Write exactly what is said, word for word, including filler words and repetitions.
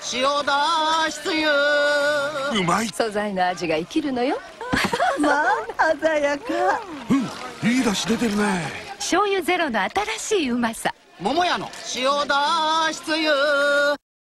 塩だしつゆ。 うまい。 素材の味が生きるのよ。 まあ鮮やか。 うん、いい出汁出てるね。 醤油ゼロの新しいうまさ。 桃屋の塩だしつゆ。